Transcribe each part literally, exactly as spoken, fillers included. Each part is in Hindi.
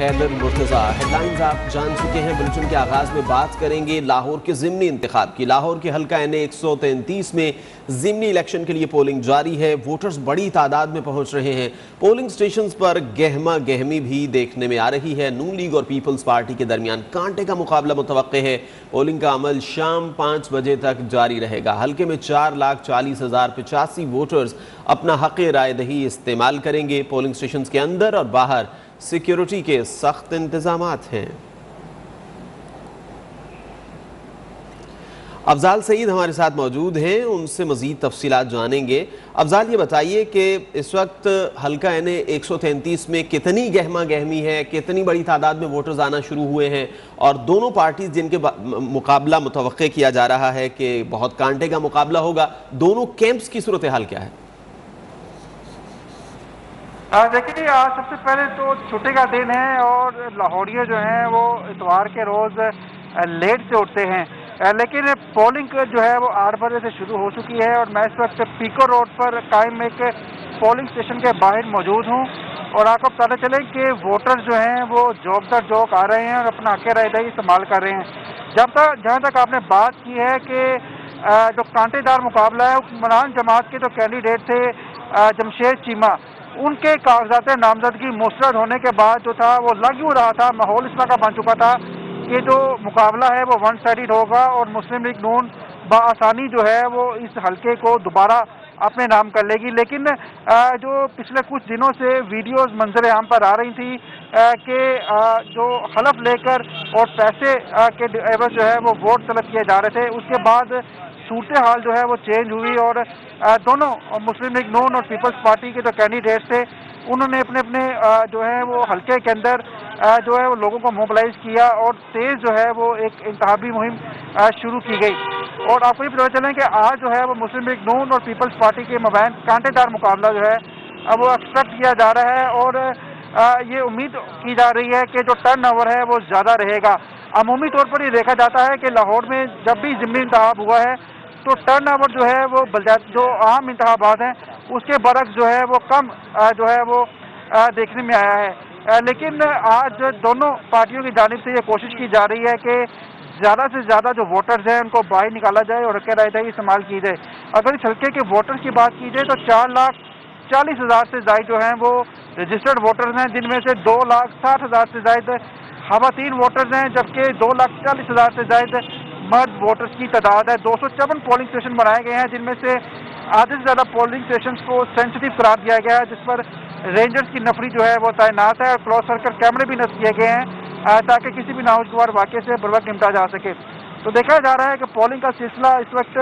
हैदर मुर्तज़ा। हेडलाइंस आप जान चुके हैं। बुलेटिन के आगाज में बात करेंगे लाहौर के ज़िमनी इंतखाब की। लाहौर के हल्का एन ए एक सौ तैंतीस में ज़िमनी इलेक्शन के लिए पोलिंग जारी है। वोटर्स बड़ी तादाद में पहुंच रहे हैं। पोलिंग स्टेशन पर गहमा गहमी भी देखने में आ रही है। नून लीग और पीपल्स पार्टी के दरमियान कांटे का मुकाबला मुतवक्के है। पोलिंग का अमल शाम पाँच बजे तक जारी रहेगा। हल्के में चार लाख चालीस हजार पचासी वोटर्स अपना हक राय दही इस्तेमाल करेंगे। पोलिंग स्टेशन के अंदर और बाहर सिक्योरिटी के सख्त इंतजामात हैं। अफजाल सईद हमारे साथ मौजूद हैं, उनसे मजीद तफसीलात जानेंगे। अफजाल, ये बताइए कि इस वक्त हल्का एन ए एक सौ तैंतीस में कितनी गहमा गहमी है, कितनी बड़ी तादाद में वोटर्स आना शुरू हुए हैं, और दोनों पार्टीज जिनके मुकाबला मुतवक्के किया जा रहा है कि बहुत कांटे का मुकाबला होगा, दोनों कैंप्स की सूरत हाल क्या है? देखिए, आज सबसे पहले तो छुट्टी का दिन है और लाहौरिया जो हैं वो इतवार के रोज़ लेट से उठते हैं, लेकिन पोलिंग जो है वो आठ बजे से शुरू हो चुकी है और मैं इस वक्त पीको रोड पर कायम एक पोलिंग स्टेशन के बाहर मौजूद हूँ। और आपको पता चले कि वोटर जो हैं वो जोक दर जोक आ रहे हैं और अपना हक राय दही इस्तेमाल कर रहे हैं। जब तक जहाँ तक आपने बात की है कि जो कांटेदार मुकाबला है, हुक्मरान जमात के जो कैंडिडेट थे जमशेद चीमा, उनके कागजात नामजदगी मुस्तरद होने के बाद जो था वो लग यूँ रहा था, माहौल इस तरह का बन चुका था कि जो मुकाबला है वो वन साइडेड होगा और मुस्लिम लीग नून बआसानी जो है वो इस हल्के को दोबारा अपने नाम कर लेगी। लेकिन जो पिछले कुछ दिनों से वीडियोस मंजर आम पर आ रही थी कि जो हलफ लेकर और पैसे के एवज जो है वो वोट तलब किए जा रहे थे, उसके बाद सूरत हाल जो है वो चेंज हुई और दोनों मुस्लिम लीग नून और पीपल्स पार्टी के जो कैंडिडेट थे उन्होंने अपने अपने जो है वो हल्के के अंदर जो है वो लोगों को मोबिलाइज किया और तेज जो है वो एक इंतखाबी मुहिम शुरू की गई। और आपको ये पता चलें कि आज जो है वो मुस्लिम लीग नून और पीपल्स पार्टी के मबैन कांटेदार मुकाबला जो है अब वो एक्सपेक्ट किया जा रहा है और ये उम्मीद की जा रही है कि जो टर्न ओवर है वो ज़्यादा रहेगा। अमूमी तौर पर ये देखा जाता है कि लाहौर में जब भी ज़िमनी इंतखाब हुआ है तो टर्न ओवर जो है वो जो आम इंतखाबात हैं उसके बरक्स जो है वो कम जो है वो देखने में आया है। लेकिन आज दोनों पार्टियों की जानिब से ये कोशिश की जा रही है कि ज़्यादा से ज़्यादा जो वोटर्स हैं उनको बाहर निकाला जाए और हक राय दही इस्तेमाल की जाए। अगर इस हल्के के वोटर्स की बात की जाए तो चार लाख चालीस हज़ार से ज़ायद जो हैं वो रजिस्टर्ड वोटर्स हैं, जिनमें से दो लाख साठ हज़ार से ज़ायद खवातीन वोटर्स हैं, जबकि दो लाख चालीस हज़ार से ज़ायद मर्द वोटर्स की तादाद है। दो सौ चौवन पोलिंग स्टेशन बनाए गए हैं, जिनमें से आधे से ज़्यादा पोलिंग स्टेशन को सेंसिटिव करार दिया गया है, जिस पर रेंजर्स की नफरी जो है वो तैनात है और क्रॉस सर्कल कैमरे भी नस्ब किए गए हैं ताकि किसी भी नागवार वाक़े से बर वक्त निपटा जा सके। तो देखा जा रहा है कि पोलिंग का सिलसिला इस वक्त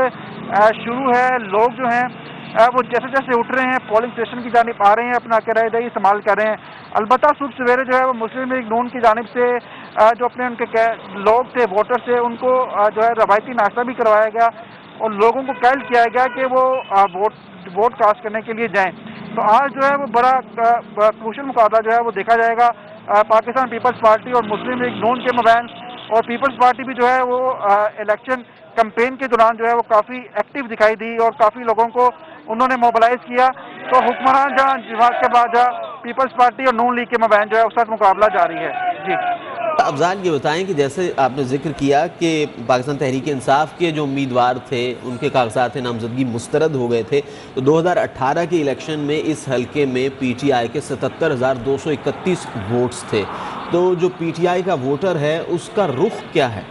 शुरू है। लोग जो हैं वो जैसे जैसे उठ रहे हैं पोलिंग स्टेशन की जानिब आ रहे हैं, अपना हक राय दही इस्तेमाल कर रहे हैं। अलबत्ता सुबह सवेरे जो है वो मुस्लिम लीग नून की जानिब से जो अपने उनके लोग थे वोटर थे उनको जो है रवायती नाश्ता भी करवाया गया और लोगों को कैल किया गया कि वो वोट वोट कास्ट करने के लिए जाएं। तो आज जो है वो बड़ा क्रूशल मुकाबला जो है वो देखा जाएगा पाकिस्तान पीपल्स पार्टी और मुस्लिम लीग नून के मबैन। और पीपल्स पार्टी भी जो है वो इलेक्शन कैंपेन के दौरान जो है वो काफ़ी एक्टिव दिखाई दी और काफ़ी लोगों को उन्होंने मोबिलाइज किया। तो हुक्मरान जहाँ जमात के बाद जहाँ पीपल्स पार्टी और नून लीग के मबैन जो है उसका मुकाबला जारी है। जी अफजाल, ये बताएं कि जैसे आपने जिक्र किया कि पाकिस्तान तहरीक इंसाफ के जो उम्मीदवार थे उनके कागजात नामजदगी मुस्तरद हो गए थे, तो दो हज़ार अठारह के इलेक्शन में इस हल्के में पी टी आई के सतहत्तर हज़ार दो सौ इकतीस वोट्स थे। तो जो पी टी आई का वोटर है उसका रुख क्या है?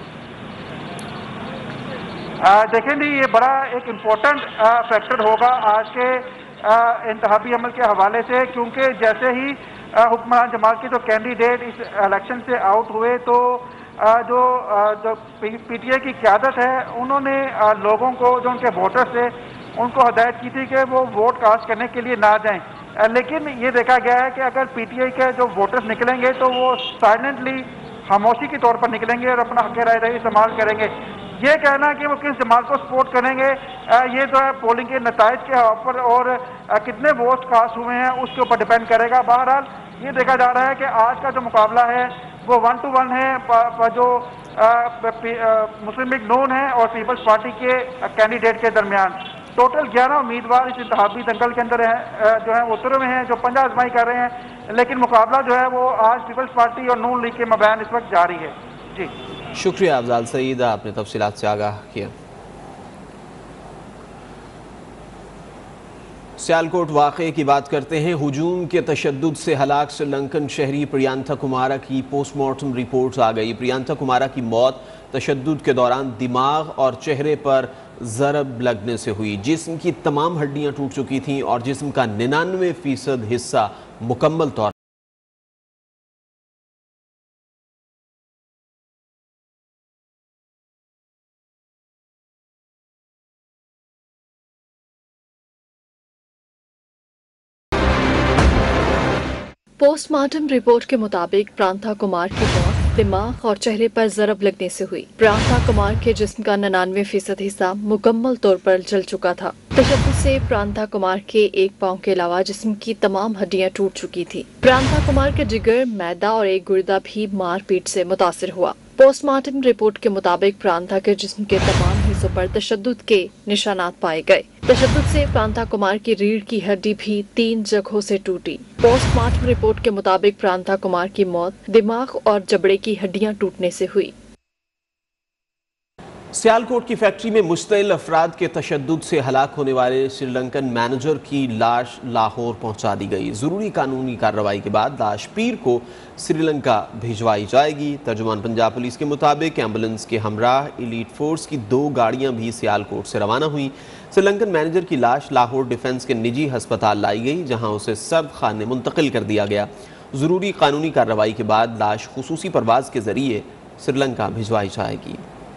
देखें जी, ये बड़ा एक इम्पोर्टेंट फैक्टर होगा आज के इंतखाबी अमल के हवाले से, क्योंकि जैसे ही हुक्मरान जमात के जो कैंडिडेट इस इलेक्शन से आउट हुए तो जो जो पी टी आई की क़यादत है उन्होंने लोगों को, जो उनके वोटर्स थे, उनको हदायत की थी कि वो वोट कास्ट करने के लिए ना जाएं। लेकिन ये देखा गया है कि अगर पी टी आई के जो वोटर्स निकलेंगे तो वो साइलेंटली खामोशी के तौर पर निकलेंगे और अपना हक राय दही इस्तेमाल करेंगे। ये कहना कि वो किस जमात को सपोर्ट करेंगे ये जो है पोलिंग के नताइज के ऊपर और कितने वोट कास्ट हुए हैं उसके ऊपर डिपेंड करेगा। बहरहाल ये देखा जा रहा है कि आज का जो मुकाबला है वो वन टू वन है जो मुस्लिम लीग नून है और पीपल्स पार्टी के कैंडिडेट के दरमियान। टोटल ग्यारह उम्मीदवार इस इंतखाबी दंगल के अंदर हैं जो है उतरे हुए हैं, जो पंजा आजमाई कर रहे हैं। लेकिन मुकाबला जो है वो आज पीपल्स पार्टी और नून लीग के मबैन इस वक्त जारी है। जी शुक्रिया अफजाल सईद, आपने तफसीलात से आगाह किया। सियालकोट वाक़े की बात करते हैं। हुजूम के तशद्दुद से हलाक श्रीलंकन शहरी प्रियंथा कुमारा की पोस्टमार्टम रिपोर्ट आ गई। प्रियंथा कुमारा की मौत तशद्दुद के दौरान दिमाग और चेहरे पर ज़रब लगने से हुई। जिस्म की तमाम हड्डियां टूट चुकी थीं और जिस्म का निन्यानवे फीसद हिस्सा मुकम्मल तौर पोस्टमार्टम रिपोर्ट के मुताबिक प्रांता कुमार की मौत दिमाग और चेहरे पर जरब लगने से हुई। प्रांता कुमार के जिस्म का निन्यानवे फीसद हिस्सा मुकम्मल तौर पर जल चुका था। तशद्दुद से प्रांता कुमार के एक पांव के अलावा जिस्म की तमाम हड्डियां टूट चुकी थी। प्रांता कुमार के जिगर, मैदा और एक गुर्दा भी मारपीट से मुतासिर हुआ। पोस्टमार्टम रिपोर्ट के मुताबिक प्रांता के जिस्म के तमाम हिस्सों पर तशद्दुद के निशानात पाए गए। तशद्दुद से प्रांता कुमार की रीढ़ की हड्डी भी तीन जगहों से टूटी। पोस्टमार्टम रिपोर्ट के मुताबिक प्रांता कुमार की मौत दिमाग और जबड़े की हड्डियां टूटने से हुई। सियालकोट की फैक्ट्री में मुश्तइल अफराद के तशद्दुद से हलाक होने वाले श्रीलंकन मैनेजर की लाश लाहौर पहुंचा दी गई। जरूरी कानूनी कार्रवाई के बाद लाश पीर को श्रीलंका भिजवाई जाएगी। तर्जुमान पंजाब पुलिस के मुताबिक एम्बुलेंस के हमराह एलीट फोर्स की दो गाड़ियां भी सियालकोट से रवाना हुई। श्रीलंकन मैनेजर की लाश लाहौर डिफेंस के निजी अस्पताल लाई गई, जहां उसे सर्द खाने मुंतकिल कर दिया गया। जरूरी कानूनी कार्रवाई के बाद लाश खुसूसी परवाज के जरिए श्रीलंका भिजवाई जाएगी।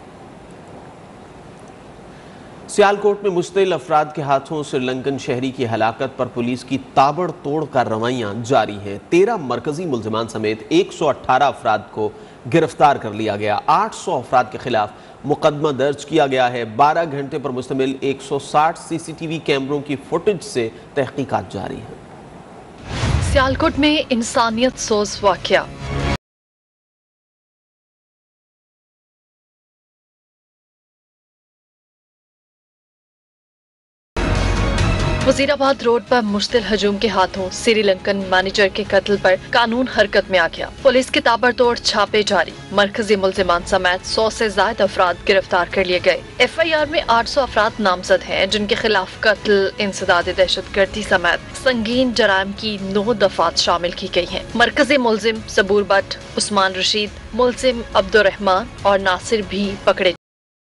सियालकोट में मुश्तइल अफराद के हाथों श्रीलंकन शहरी की हलाकत पर पुलिस की ताबड़तोड़ कार्रवाइयां जारी हैं। तेरह मरकजी मुल्जिमान समेत एक सौ अठारह अफराद को गिरफ्तार कर लिया गया। आठ सौ अफराद के खिलाफ मुकदमा दर्ज किया गया है। बारह घंटे पर मुश्तमिल एक सौ साठ सीसीटीवी कैमरों की फुटेज से तहकीकात जारी है। सियालकोट में इंसानियत सोज वाकया। वजीराबाद रोड पर मुश्तिल हजूम के हाथों श्रीलंकन मैनेजर के कत्ल पर कानून हरकत में आ गया। पुलिस के ताबड़तोड़ छापे जारी। मरकजी मुल्जिमान समेत सौ से ज्यादा अफराद गिरफ्तार कर लिए गए। एफ आई आर में आठ सौ अफराद नामजद हैं, जिनके खिलाफ कत्ल, इंसदाद दहशतगर्दी समेत संगीन जराइम की नौ दफात शामिल की गई हैं। मरकजी मुल्जिम सबूर भट्ट, उस्मान रशीद, मुल्जिम अब्दुर्रहमान और नासिर भी पकड़े।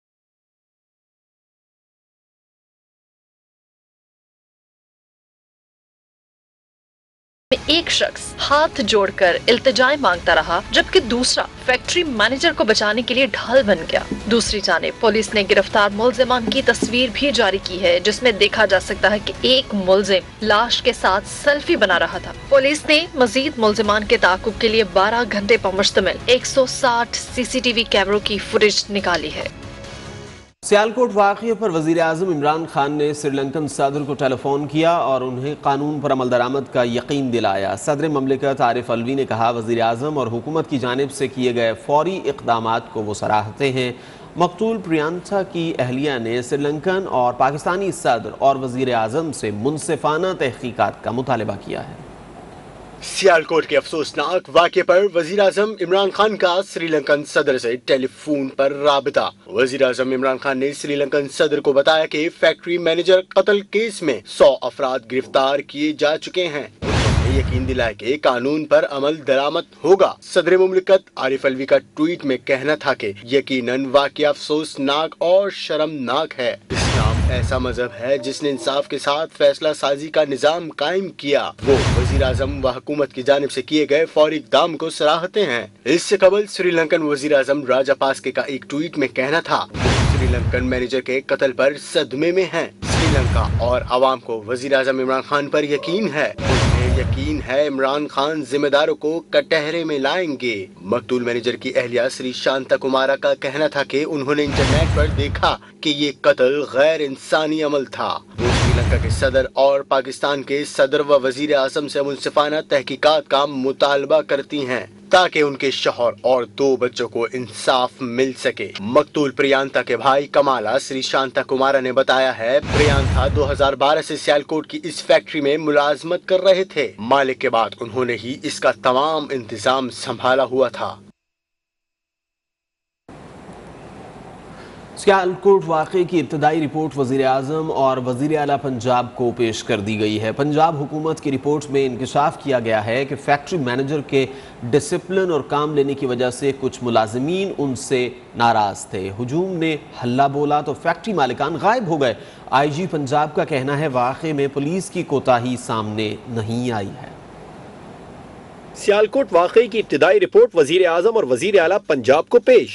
एक शख्स हाथ जोड़कर इल्तिजाएं मांगता रहा, जबकि दूसरा फैक्ट्री मैनेजर को बचाने के लिए ढाल बन गया। दूसरी जानिब पुलिस ने गिरफ्तार मुल्जिमान की तस्वीर भी जारी की है, जिसमें देखा जा सकता है कि एक मुल्जिम लाश के साथ सेल्फी बना रहा था। पुलिस ने मजीद मुल्जिमान के ताकुब के लिए बारह घंटे पर मुश्तमिल एक सौ साठ सीसीटीवी कैमरों की फुटेज निकाली है। सियालकोट वाक़े पर वज़ीर आज़म इमरान खान ने श्रीलंकन सदर को टेलीफोन किया और उन्हें कानून पर अमल दरामद का यकीन दिलाया। सदर ममलिकत आरिफ अलवी ने कहा, वज़ीर आज़म और हुकूमत की जानिब से किए गए फौरी इक़दामात को वो सराहते हैं। मकतूल प्रियंथा की अहलिया ने श्रीलंकन और पाकिस्तानी सदर और वज़ीर आज़म से मुनसिफाना तहक़ीक़ात का मुतालबा किया है। सियालकोट के अफसोसनाक वाक़े पर वज़ीर आज़म इमरान खान का श्रीलंकन सदर से टेलीफोन पर राबता। वज़ीर आज़म इमरान खान ने श्रीलंकन सदर को बताया कि फैक्ट्री मैनेजर कत्ल केस में सौ अफराद गिरफ्तार किए जा चुके हैं। उन्होंने यकीन दिलाया कि कानून पर अमल दरामद होगा। सदर मुमलिकत आरिफ अलवी का ट्वीट में कहना था कि यकीनन वाक़या अफसोसनाक और शर्मनाक है। ऐसा मजहब है जिसने इंसाफ के साथ फैसला साजी का निजाम कायम किया। वो वजीर आजम व हुकूमत की जानिब से किए गए फौरी इक़दाम को सराहते हैं। इससे कबल श्रीलंकन वजीर आजम राजापाक्से का एक ट्वीट में कहना था, श्रीलंकन मैनेजर के कत्ल पर सदमे में हैं। श्रीलंका और आवाम को वजीर आजम इमरान खान पर यकीन है। उन्हें यकीन है इमरान खान जिम्मेदारों को कटहरे में लाएंगे। मकतूल मैनेजर की अहलिया श्री शांता कुमारा का कहना था कि उन्होंने इंटरनेट पर देखा कि ये कत्ल गैर इंसानी अमल था। वो श्रीलंका के सदर और पाकिस्तान के सदर व वजीर आजम से मुनसिफाना तहकीकात का मुतालबा करती हैं। ताकि उनके शौहर और दो बच्चों को इंसाफ मिल सके। मकतूल प्रियांता के भाई कमाला श्री शांता कुमारा ने बताया है, प्रियांता दो हज़ार बारह से सियालकोट की इस फैक्ट्री में मुलाजमत कर रहे थे। मालिक के बाद उन्होंने ही इसका तमाम इंतजाम संभाला हुआ था। सियालकोट वाक़े की इब्तदाई रिपोर्ट वज़ीर आज़म और वज़ीर आला पंजाब को पेश कर दी गई है। पंजाब हुकूमत की रिपोर्ट में इंकशाफ किया गया है कि फैक्ट्री मैनेजर के डिसिप्लिन और काम लेने की वजह से कुछ मुलाजमीन उनसे नाराज़ थे। हुजूम ने हल्ला बोला तो फैक्ट्री मालिकान गायब हो गए। आई जी पंजाब का कहना है, वाक़े में पुलिस की कोताही सामने नहीं आई है। सियालकोट वाक़े की इब्तदाई रिपोर्ट वज़ीर आज़म और वज़ीर आला पंजाब को पेश।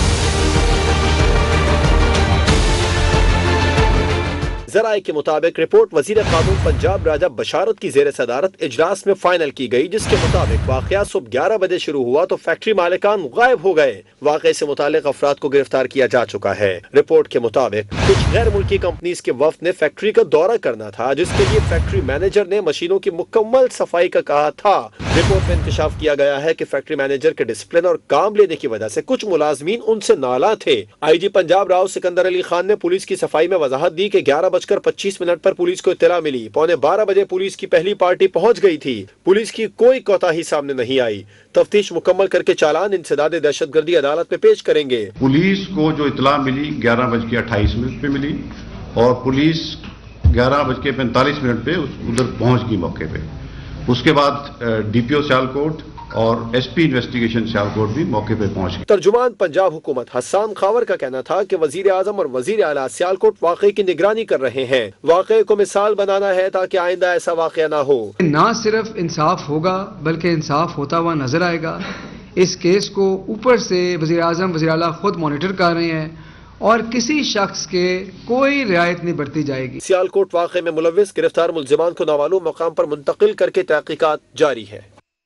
ज़राए के मुताबिक रिपोर्ट वज़ीर क़ानून पंजाब राजा बशारत की ज़ेर सदारत इजलास में फाइनल की गई, जिसके मुताबिक वाक़या सुबह ग्यारह बजे शुरू हुआ तो फैक्ट्री मालिकान गायब हो गए। वाक़े से मुतालिक अफराद को गिरफ्तार किया जा चुका है। रिपोर्ट के मुताबिक कुछ गैर मुल्की कंपनीज के वफ्द ने फैक्ट्री का दौरा करना था, जिसके लिए फैक्ट्री मैनेजर ने मशीनों की मुकम्मल सफाई का कहा था। रिपोर्ट में इंकशाफ किया गया है कि फैक्ट्री मैनेजर के डिसिप्लिन और काम लेने की वजह से कुछ मुलाजमीन उनसे नाला थे। आई जी पंजाब राव सिकंदर अली खान ने पुलिस की सफाई में वजाहत दी कि ग्यारह बजकर पच्चीस मिनट पर पुलिस को इत्तला मिली। पौने बारह बजे पुलिस की पहली पार्टी पहुंच गई थी। पुलिस की कोई कोताही सामने नहीं आई। तफ्तीश मुकम्मल करके चालान इंसदाद दहशतगर्दी अदालत में पेश करेंगे। पुलिस को जो इत्तला मिली ग्यारह बज के अट्ठाईस मिनट पे मिली और पुलिस ग्यारह बज के पैंतालीस मिनट पे उधर पहुंच गई मौके पे। उसके बाद डीपीओ सियालकोट और एसपी इन्वेस्टिगेशन सियालकोट भी मौके पे पहुंच गए। तर्जुमान पंजाब हुकूमत हसन खावर का कहना था कि वजीर आजम और वजीर आला सियालकोट वाक़े की निगरानी कर रहे हैं। वाक़े को मिसाल बनाना है ताकि आइंदा ऐसा वाक़या ना हो। ना सिर्फ इंसाफ होगा बल्कि इंसाफ होता हुआ नजर आएगा। इस केस को ऊपर से वजीर आजम वजीर आला खुद मॉनिटर कर रहे हैं और किसी शख्स के कोई रियायत नहीं बरती जाएगी। सियालकोट वाक़े में मुलव्विस गिरफ्तार मुल्जिमान को नामालूम मकाम पर मुंतकिल करके तहकीकात जारी है।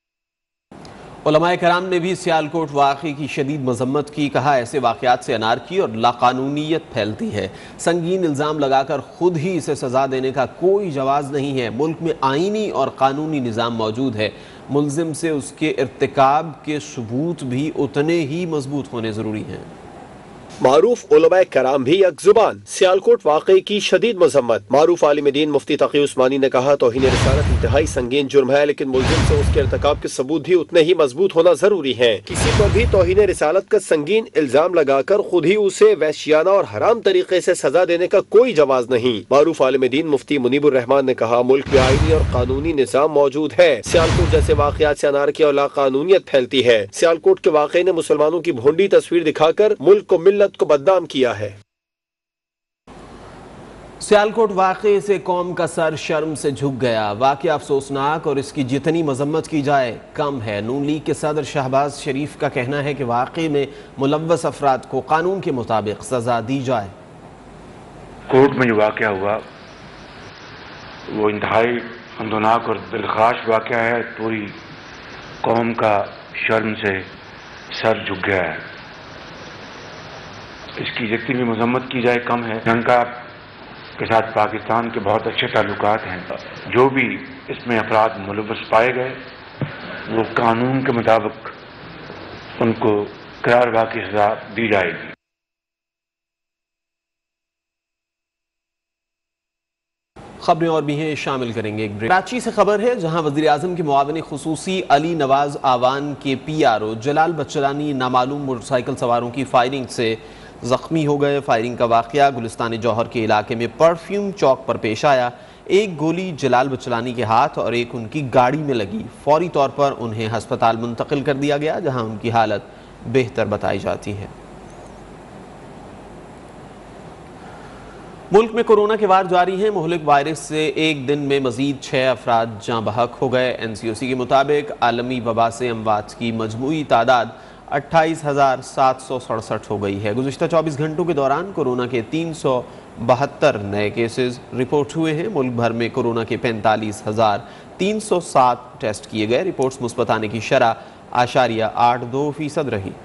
उलमाए कराम ने भी सियालकोट वाक़े की शदीद मजम्मत की। कहा, ऐसे वाक़यात से अनारकी और लाकानूनीयत फैलती है। संगीन इल्ज़ाम लगाकर खुद ही इसे सजा देने का कोई जवाज़ नहीं है। मुल्क में आईनी और कानूनी निज़ाम मौजूद है। मुल्ज़िम से उसके इर्तिकाब के सबूत भी उतने ही मजबूत होने ज़रूरी हैं। मारूफ उलमाए कराम भी एक जुबान। सियालकोट वाक़े की शदीद मजम्मत। मारूफ आलिम दीन मुफ्ती तकी उस्मानी ने कहा, तौहीन रिसालत इंतहाई संगीन जुर्म है, लेकिन मुल्जिम से उसके इर्तिकाब के सबूत भी उतने ही मजबूत होना जरूरी है। किसी पर भी तौहीन रिसालत का संगीन इल्जाम लगाकर खुद ही उसे वहशियाना और हराम तरीके से सजा देने का कोई जवाज नहीं। मारूफ आलिम दीन मुफ्ती मुनीबुर रहमान ने कहा, मुल्क में आईनी और कानूनी निज़ाम मौजूद है। सियालकोट जैसे वाक़यात से अनारकी और लाकानूनियत फैलती है। सियालकोट के वाक़े ने मुसलमानों की भोंडी तस्वीर दिखाकर मुल्क को मिल्लत को बदनाम किया है। सियालकोट वाक़े से कौम का सर शर्म से झुक गया। वाक़या अफसोसनाक और इसकी जितनी मजम्मत की जाए कम है। नून लीग के सदर शहबाज शरीफ का कहना है कि वाक़े में मुलव्वस अफराद को कानून के मुताबिक सजा दी जाए। कोर्ट में जो वाक़या हुआ वो इंतहाई अंदोनाक और दिलखाश वाक़या है। पूरी कौम का शर्म से सर झुक गया है। इसकी जितनी भी मजम्मत की जाए कम है। श्रीलंका के साथ पाकिस्तान के बहुत अच्छे ताल्लुकात हैं। जो भी इसमें अपराध मुलव्वस पाए गए वो कानून के मुताबिक उनको करारवा की सजा दी जाएगी। खबरें और भी हैं, शामिल करेंगे एक ब्रेक। कराची से खबर है, जहां वज़ीर आज़म के मुआविन खुसूसी अली नवाज आवान के P R O Jalal Bachlani नामालूम मोटरसाइकिल सवारों की फायरिंग से जख्मी हो गए। फायरिंग का वाक़या गुलिस्तान जौहर के इलाके में परफ्यूम चौक पर पेश आया। एक गोली जलाल बचलानी के हाथ और एक उनकी गाड़ी में लगी। फौरी तौर पर उन्हें हस्पताल मुंतकिल कर दिया गया, जहां उनकी हालत बेहतर बताई जाती है। मुल्क में कोरोना के वार जारी हैं। मुहलिक वायरस से एक दिन में मजीद छः अफराद जाँ बहक हो गए। एन सी ओ सी के मुताबिक आलमी वबा से अमवात की मजमूई तादाद अट्ठाईस हज़ार सात सौ सड़सठ हो गई है। गुज़िश्ता चौबीस घंटों के दौरान कोरोना के तीन सौ बहत्तर नए केसेस रिपोर्ट हुए हैं। मुल्क भर में कोरोना के पैंतालीस हज़ार तीन सौ सात टेस्ट किए गए। रिपोर्ट्स मुस्बत आने की शरह आशारिया आठ दो फीसद रही।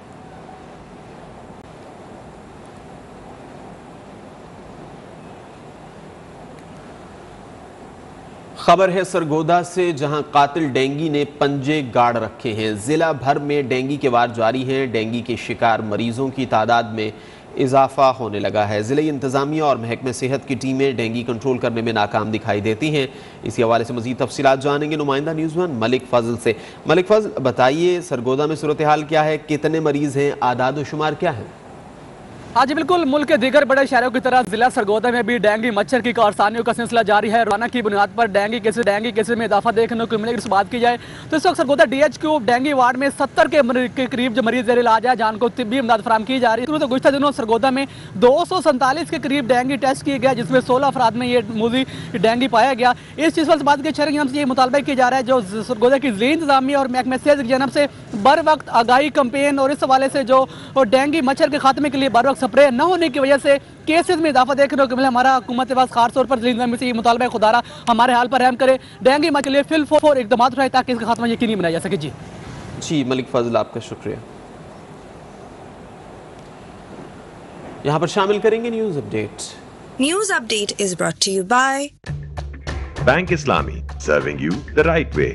खबर है सरगोदा से, जहां कातिल डेंगी ने पंजे गाड़ रखे हैं। जिला भर में डेंगी के वार जारी हैं। डेंगी के शिकार मरीजों की तादाद में इजाफा होने लगा है। जिले इंतजामिया और महकमे सेहत की टीमें डेंगी कंट्रोल करने में नाकाम दिखाई देती हैं। इसी हवाले से मजीद तफसीलात जानेंगे नुमाइंदा न्यूज़ वन मलिक फजल से। मलिक फजल, बताइए सरगोदा में सूरत हाल क्या है, कितने मरीज हैं, आदाद शुमार क्या है? हाँ जी बिल्कुल, मुल्क के दीगर बड़े शहरों की तरह जिला सरगोदा में भी डेंगू मच्छर की कारसानियों का सिलसिला जारी है। रोजाना की बुनियाद पर डेंगू केसेस डेंगू केसेस में इजाफा देखने को मिलेगा। इस बात की जाए तो इस वक्त सरगोदा डीएचक्यू डेंगू वार्ड में सत्तर के, के करीब जो मरीज जेर इलाज है, जान को तिब्बी इमदाद फराम की जा रही है। तो गुज़श्ता दिनों सरगोदा में दो सौ सैंतालीस के करीब डेंगू टेस्ट किए गए, जिसमें सोलह अफराद में ये मूजी डेंगू पाया गया। इस चीज़ पर बात के शहर की से ये मुतालबा किया जा रहा है जो सरगोदा की जिला इंतजामिया और महकमे सेहत की जानब से बर वक्त आगाही कैंपेन और इस हवाले से जो डेंगू मच्छर के खात्मे के लिए बर वक्त स्प्रे न होने की वजह से केसेस में इजाफा देखने को मिला। हमारा हुकूमत पास खास तौर पर जिला से ये मुतालबा है, खुदारा हमारे हाल पर रहम करे, डेंगू मच्छर के लिए फिल फोर इकदाम उठाए ताकि इसका खात्मा यकीनी बनाया जा सके। जी जी मलिक फजल, आपका शुक्रिया। यहाँ पर शामिल करेंगे news update. News update is brought to you by bank Islami, serving you the right way.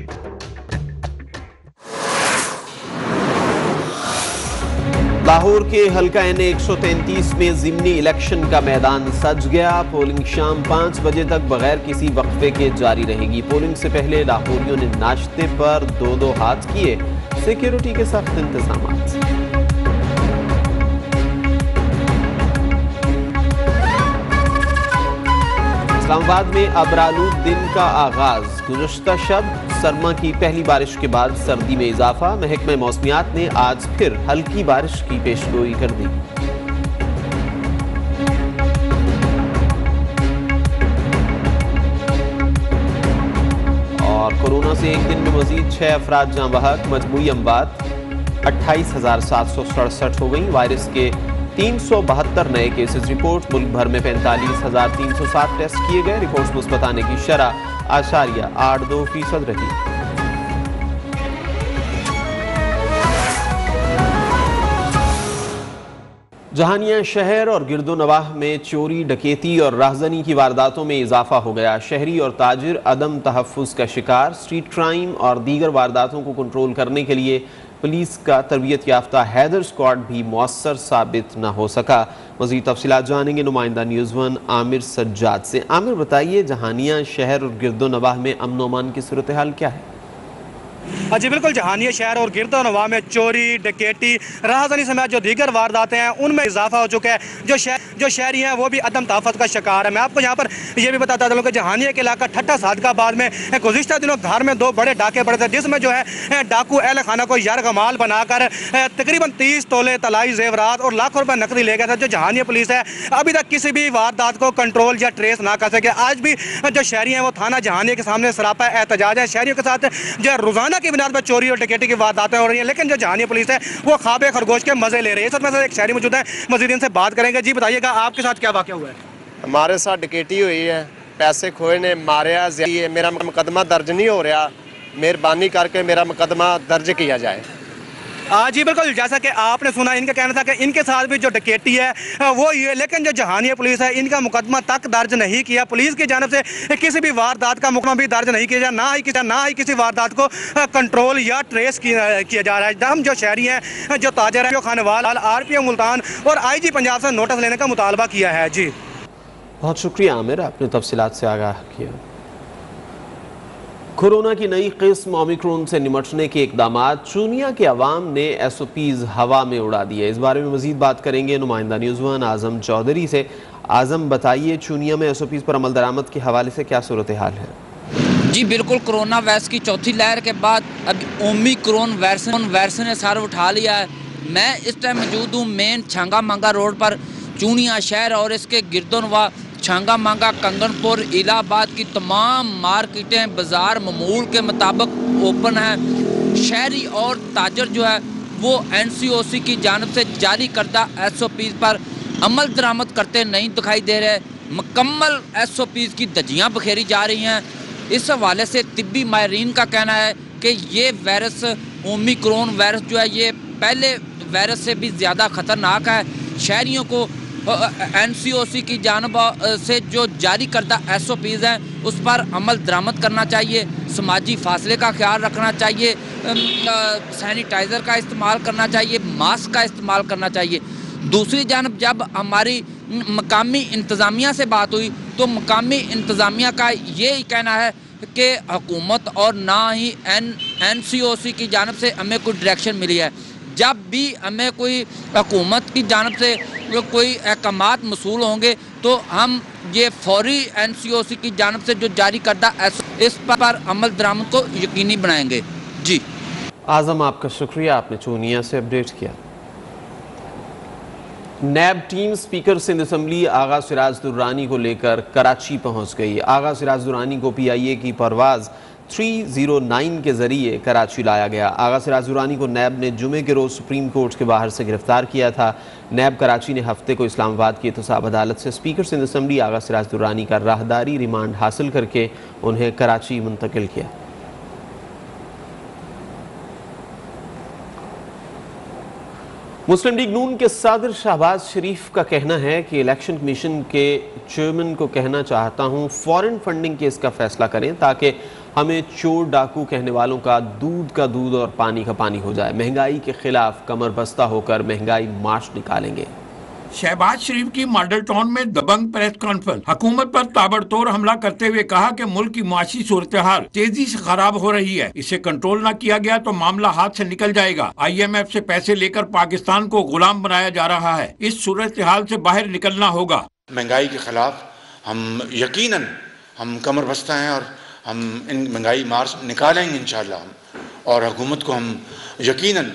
Lahore के हल्का एन ए एक सौ तैंतीस में जिमनी इलेक्शन का मैदान सज गया। पोलिंग शाम पाँच बजे तक बगैर किसी वक्फे के जारी रहेगी। पोलिंग से पहले लाहौरियों ने नाश्ते पर दो दो हाथ किए। सिक्योरिटी के सख्त इंतजाम। इस्लामाबाद में अबरालूद दिन का आगाज। गुज़श्ता शब सरमा की पहली बारिश के बाद सर्दी में इजाफा। महकमा मौसमियात ने आज फिर हल्की बारिश की पेशगोई कर दी। और कोरोना से एक दिन में मजीद छह अफराद जाँ बहक। मजमूई अमवात अट्ठाईस हजार सात सौ सड़सठ हो गई। वायरस के तीन सौ बहत्तर नए केसेस रिपोर्ट। मुल्क भर में पैंतालीस हजार तीन सौ सात टेस्ट किए गए। रिपोर्ट मुस्बत आने की शरह आशारिया आठ दो फीसद रही। जहानिया शहर और गिरदोनवाह में चोरी, डकैती और राहजनी की वारदातों में इजाफा हो गया। शहरी और ताजिर अदम तहफ़्फ़ुज़ का शिकार। स्ट्रीट क्राइम और दीगर वारदातों को कंट्रोल करने के लिए पुलिस का तरबियत याफ्ता हैदर स्क्वाड भी मौसर साबित न हो सका। मज़ीद तफसीलात जानेंगे नुमाइंदा न्यूज़ वन आमिर सज्जाद से। आमिर, बताइए जहानिया शहर और गिरदोनवाह में अमन व अमान की सूरत हाल क्या है? जी बिल्कुल, जहानिया शहर और गिरदोनवाह में चोरी, डकैती, राहज़नी समेत जो दीगर वारदातें हैं उनमें इजाफा हो चुका है। जो शहर जो शहरी हैं वो भी अदम ताफत का शिकार है। मैं आपको यहाँ पर ये भी बताता चलूँ कि जहानिया के इलाका ठट्ठा सादकाबाद में गुज़िश्ता दिनों घर में दो बड़े डाके पड़े थे, जिसमें जो है डाकू अहल खाना को यरगमाल बनाकर तकरीबन तीस तोले तलाई जेवरात और लाखों रुपये नकदी ले गया था। जो जहानिया पुलिस है अभी तक किसी भी वारदात को कंट्रोल या ट्रेस ना कर सके। आज भी जो शहरी हैं वो थाना जहानिया के सामने सरापा एहतजाज है। शहरियों के साथ जो रोजाना की बुनियाद पर चोरी और डकैती की वारदातें हो रही हैं, लेकिन जो जहानिया पुलिस है वो खाबे खरगोश के मजे ले रही है। इस वक्त एक शहरी मौजूद है, मजीद इनसे बात करेंगे। जी बताइएगा, आपके साथ क्या वाक़या हुआ है? हमारे साथ डकैती हुई है, पैसे खोए ने, मारिया, मेरा मुकदमा दर्ज नहीं हो रहा। मेहरबानी करके मेरा मुकदमा दर्ज किया जाए। जी बिल्कुल, जैसा कि आपने सुना, इनका कहना था कि इनके साथ भी जो डकैती है वो ये, लेकिन जो जहानिया पुलिस है इनका मुकदमा तक दर्ज नहीं किया। पुलिस की जानब से किसी भी वारदात का मुकदमा भी दर्ज नहीं किया जा, ना ही किसी ना ही किसी वारदात को कंट्रोल या ट्रेस किया जा रहा है। हम जो शहरी हैं, जो ताजर हैं, जो Khanewal, R P M Multan और आई जी पंजाब से नोटिस लेने का मुतालबा किया है। जी बहुत शुक्रिया आमिर, आपने तफसीलात से आगाह किया। कोरोना की नई किस्म ओमिक्रॉन से निमटने के इकदाम। चूनिया के अवाम ने एस ओ पीज़ हवा में उड़ा दिए। इस बारे में मजीद बात करेंगे नुमाइंदा न्यूज़ वन आज़म चौधरी से। आज़म, बताइए चूनिया में एस ओ पीज़ पर अमल दरामद के हवाले से क्या सूरत हाल है? जी बिल्कुल, कोरोना वायरस की चौथी लहर के बाद अब ओमिक्रॉन वायरस वायरस ने सर उठा लिया है। मैं इस टाइम मौजूद हूँ मेन छांगा मांगा रोड पर। चूनिया शहर और इसके गिरदोनवाह, छांगा मांगा, कंगनपुर, इलाहाबाद की तमाम मार्केटें, बाज़ार मामूल के मुताबिक ओपन हैं। शहरी और ताजर जो है वो एन सी ओ सी की जानब से जारी करदा एस ओ पीज़ पर अमल दरामद करते नहीं दिखाई दे रहे। मुकम्मल एस ओ पीज़ की धज्जियाँ बखेरी जा रही हैं। इस हवाले से तिब्बी माहिरीन का कहना है कि ये वायरस ओमिक्रॉन वायरस जो है ये पहले वायरस से भी ज़्यादा ख़तरनाक है। शहरियों को एन सी ओ सी की जानब से जो जारी करदा एस ओ पीज़ हैं उस पर अमल दरामद करना चाहिए। समाजी फासले का ख्याल रखना चाहिए, सैनिटाइज़र का इस्तेमाल करना चाहिए, मास्क का इस्तेमाल करना चाहिए। दूसरी जानब जब हमारी मकामी इंतज़ामिया से बात हुई तो मकामी इंतज़ामिया का ये कहना है कि हुकूमत और ना ही एन एन सी ओ सी की जानब से हमें कोई डायरेक्शन मिली है। जब भी हमें कोई हुकूमत की जानब से कोई अहकामात मसूल होंगे तो हम ये फौरी एन सी ओ सी की जानब से जो जारी करदा इस पर अमल दरामद को यकीनी बनाएंगे। जी आज़म, आपका शुक्रिया, आपने चूनिया से अपडेट किया। NAB team speaker Sindh assembly Agha Siraj Durrani को लेकर कराची पहुंच गई। आगा सिराज दुर्रानी को पी आई ए की परवाज़ तीन सौ नौ के जरिए कराची लाया गया। आगा सिराज दुर्रानी को नैब ने जुमे के रोज़ सुप्रीम कोर्ट के बाहर से गिरफ्तार किया था। नैब कराची ने हफ्ते को इस्लामाबाद की एहतसाब अदालत से स्पीकर सिंध असम्बली आगा सिराज दुर्रानी का राहदारी रिमांड हासिल करके उन्हें कराची मुंतकिल किया। मुस्लिम लीग नून के सदर शहबाज शरीफ का कहना है कि इलेक्शन कमीशन के चेयरमैन को कहना चाहता हूं फॉरेन फंडिंग केस का फैसला करें ताकि हमें चोर डाकू कहने वालों का दूध का दूध और पानी का पानी हो जाए। महंगाई के खिलाफ कमर बस्ता होकर महंगाई मार्च निकालेंगे। शहबाज शरीफ की मॉडल टाउन में दबंग प्रेस कॉन्फ्रेंस, हुकूमत पर ताबड़तोड़ हमला करते हुए कहा कि मुल्क की मुआशी सूरत हाल तेजी से खराब हो रही है, इसे कंट्रोल न किया गया तो मामला हाथ से निकल जाएगा। आई एम एफ से पैसे लेकर पाकिस्तान को गुलाम बनाया जा रहा है, इस सूरत हाल से बाहर निकलना होगा। महंगाई के खिलाफ हम यकीनन हम कमर बस्ता हैं और हम इन महंगाई मार्च निकालेंगे इंशाअल्लाह, और हुकूमत को हम यकीनन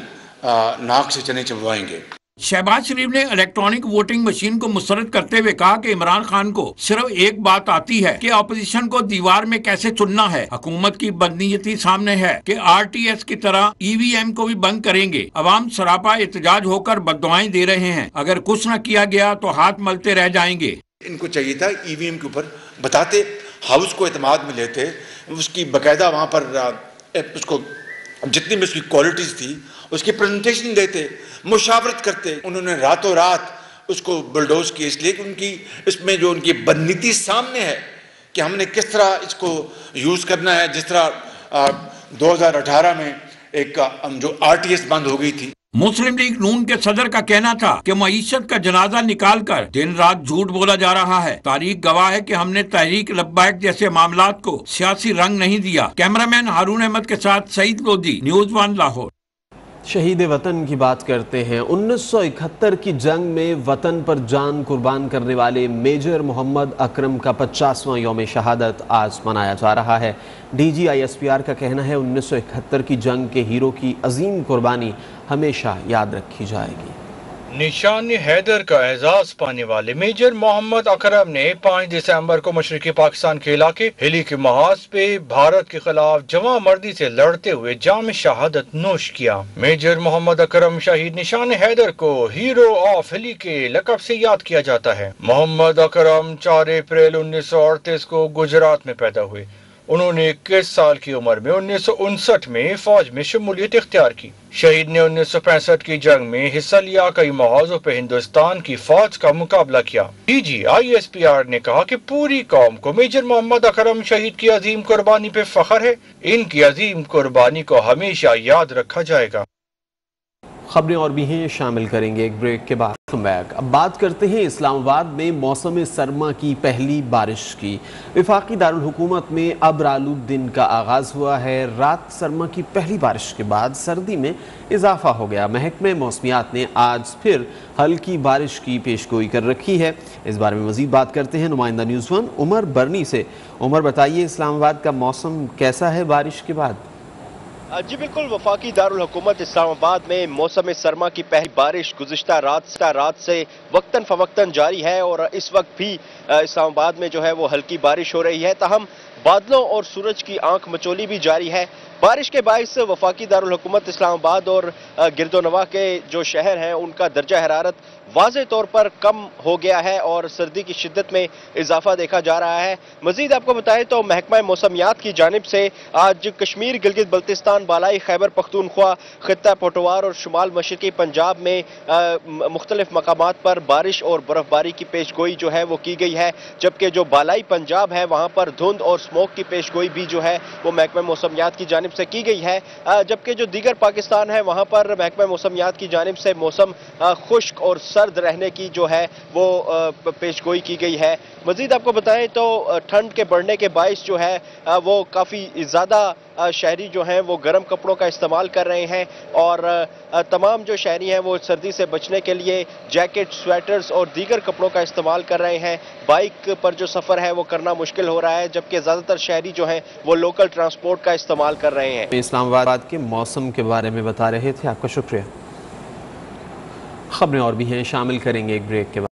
नाक से चने चबवाएंगे। शहबाज शरीफ ने इलेक्ट्रॉनिक वोटिंग मशीन को मुस्तरद करते हुए कहा कि इमरान खान को सिर्फ एक बात आती है कि अपोजिशन को दीवार में कैसे चुनना है। हुकूमत की बदनीयती सामने है कि आर टी एस की तरह ई वी एम को भी बंद करेंगे। अवाम सरापा एहतजाज होकर बददुआएं दे रहे हैं, अगर कुछ न किया गया तो हाथ मलते रह जाएंगे। इनको चाहिए था ई वी एम के ऊपर बताते, हाउस को एतमाद में लेते, उसकी बाकायदा वहाँ पर उसको जितनी भी उसकी क्वालिटीज थी उसकी प्रेजेंटेशन देते, मुशावरत करते। उन्होंने रातों रात उसको बुलडोज किया, इसलिए कि उनकी इसमें जो उनकी बदनीति सामने है कि हमने किस तरह इसको यूज़ करना है। जिस तरह दो हज़ार अठारह में एक जो आर टी एस बंद हो गई थी। मुस्लिम लीग नून के सदर का कहना था कि मईशत का जनाजा निकालकर दिन रात झूठ बोला जा रहा है। तारीख गवाह है कि हमने तहरीक लब्बैक जैसे मामलात को सियासी रंग नहीं दिया। कैमरामैन हारून अहमद के साथ सईद लोधी, न्यूज़ वन लाहौर। शहीद वतन की बात करते हैं। उन्नीस सौ इकहत्तर की जंग में वतन पर जान कुर्बान करने वाले मेजर मोहम्मद अकरम का पचासवां यौम शहादत आज मनाया जा रहा है। D G I S P R का कहना है उन्नीस सौ इकहत्तर की जंग के हीरो की अजीम कुर्बानी हमेशा याद रखी जाएगी। निशान हैदर का एजाज पाने वाले मेजर मोहम्मद अकरम ने पाँच दिसंबर को मशरकी पाकिस्तान के इलाके हिली के महाज पे भारत के खिलाफ जवां मर्दी से लड़ते हुए जाम शहादत नोश किया। मेजर मोहम्मद अकरम शहीद निशान हैदर को हीरो ऑफ हिली के लकब से याद किया जाता है। मोहम्मद अकरम चार अप्रैल उन्नीस सौ अड़तीस को गुजरात में पैदा हुए। उन्होंने इक्कीस साल की उम्र में उन्नीस सौ उनसठ में फौज में शमूलियत इख्तियार की। शहीद ने उन्नीस सौ पैंसठ की जंग में हिस्सा लिया, कई महाजों पे हिंदुस्तान की फौज का मुकाबला किया। D G I S P R ने कहा कि पूरी कौम को मेजर मोहम्मद अकरम शहीद की अजीम कुर्बानी पे फख्र है। इनकी अजीम कुर्बानी को हमेशा याद रखा जाएगा। खबरें और भी हैं, शामिल करेंगे एक ब्रेक के बाद। बैक अब बात करते हैं इस्लामाबाद में मौसम सरमा की पहली बारिश की। विफाकी दारुल हुकूमत में अब आलूद दिन का आगाज़ हुआ है। रात सरमा की पहली बारिश के बाद सर्दी में इजाफा हो गया। महकमे मौसमियात ने आज फिर हल्की बारिश की पेशगोई कर रखी है। इस बारे में मजीद बात करते हैं नुमाइंदा न्यूज़ वन उमर बरनी से। उमर, बताइए इस्लामाबाद का मौसम कैसा है बारिश के बाद? जी बिल्कुल, वफाकी दारुल हुकूमत इस्लामाबाद में मौसम सरमा की पहली बारिश गुज़िश्ता रात रात से वक्तन फवक्तन जारी है और इस वक्त भी इस्लामाबाद में जो है वो हल्की बारिश हो रही है। ताहम बादलों और सूरज की आंख मचोली भी जारी है। बारिश के बाइस वफाकी दारुल हुकूमत इस्लामाबाद और गिरदोनवा के जो शहर हैं उनका दर्जा हरारत वाज़े तौर पर कम हो गया है और सर्दी की शिद्दत में इजाफा देखा जा रहा है। मजीद आपको बताएं तो महकमा मौसमियात की जानिब से आज कश्मीर, गिलगित बल्तिस्तान, बालाई खैबर पख्तूनख्वा, खित्ता पटवार और शुमाल मशरकी पंजाब में मुख्तलिफ मकामात पर बारिश और बर्फबारी की पेशगोई जो है वो की गई है, जबकि जो बालाई पंजाब है वहाँ पर धुंध और स्मोक की पेशगोई भी जो है वो महकमा मौसमियात की जानिब से की गई है। जबकि जो दीगर पाकिस्तान है वहाँ पर महकमा मौसमियात की जानिब से मौसम खुश्क और सर्द रहने की जो है वो पेशगोई की गई है। मजीद आपको बताएं तो ठंड के बढ़ने के बाइस जो है वो काफ़ी ज़्यादा शहरी जो हैं वो गर्म कपड़ों का इस्तेमाल कर रहे हैं और तमाम जो शहरी हैं वो सर्दी से बचने के लिए जैकेट, स्वेटर्स और दीगर कपड़ों का इस्तेमाल कर रहे हैं। बाइक पर जो सफ़र है वो करना मुश्किल हो रहा है, जबकि ज़्यादातर शहरी जो हैं वो लोकल ट्रांसपोर्ट का इस्तेमाल कर रहे हैं। इस्लामाबाद के मौसम के बारे में बता रहे थे, आपका शुक्रिया। खबरें और भी हैं, शामिल करेंगे एक ब्रेक के बाद।